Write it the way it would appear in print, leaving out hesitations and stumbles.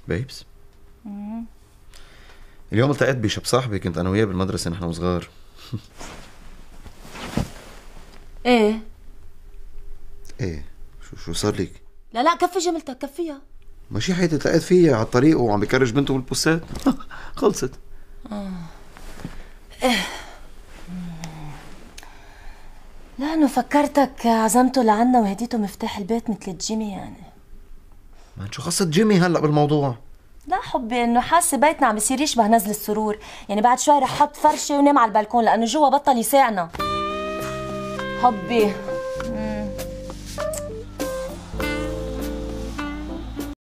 بيبس. اليوم التقيت بشاب صاحبي كنت انا وياه بالمدرسه نحن وصغار. ايه ايه شو صار لك؟ لا كفي جملتك كفيها. ماشي حياتي التقيت فيها على الطريق وعم بكرج بنته بالبوسات. خلصت. إيه. لأنه فكرتك عزمته لعنا وهديته مفتاح البيت مثل جيمي يعني. ما شو قصة جيمي هلا بالموضوع؟ لا حبي انه حاسه بيتنا عم بيصير يشبه نزل السرور، يعني بعد شوي رح احط فرشه ونام على البلكون لانه جوا بطل يساعنا. حبي